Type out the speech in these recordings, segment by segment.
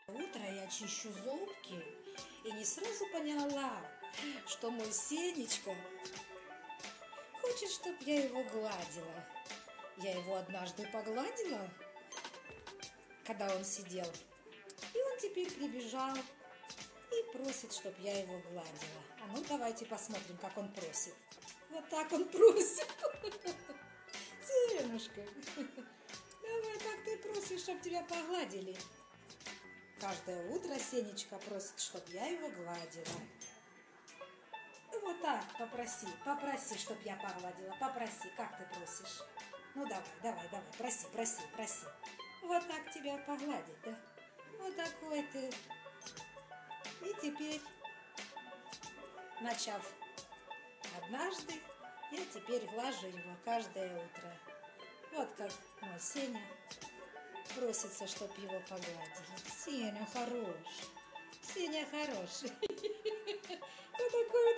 Утро я чищу зубки и не сразу поняла, что мой Сенечка хочет, чтобы я его гладила. Я его однажды погладила, когда он сидел, и он теперь прибежал и просит, чтобы я его гладила. А ну давайте посмотрим, как он просит. Вот так он просит. Сенушка, давай, как ты просишь, чтобы тебя погладили? Каждое утро Сенечка просит, чтобы я его гладила. Вот так, попроси, чтобы я погладила. Попроси, как ты просишь? Ну давай, проси. Вот так тебя погладить, да? Вот такой ты. И теперь, начав однажды, я теперь глажу его каждое утро. Вот как мой Сеня просится, чтоб его погладили. Сеня хороший. Вот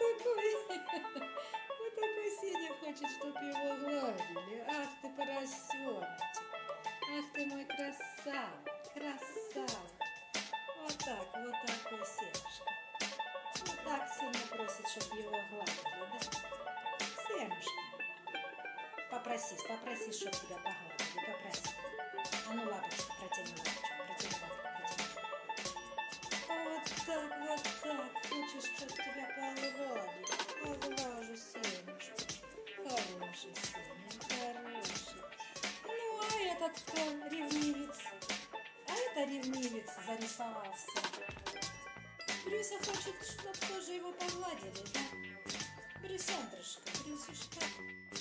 такой Сеня хочет, чтоб его гладили. Ах ты, поросеночек. Ах ты мой красава. Вот такой Сенюшка. Вот так Сеня просит, чтоб его гладили, да? Сенюшка. Попроси, чтоб тебя погладили. Попроси. А ну лапочку протяни, Вот так. Хочешь, чтоб тебя погладили? Поглажу, Сенюшка. Хороший Сеня, хороший. Ну, а этот кто? Ревнивец. А это ревнивец зарисовался. Брюся хочет, чтоб тоже его погладили, да? Брюсендрушка.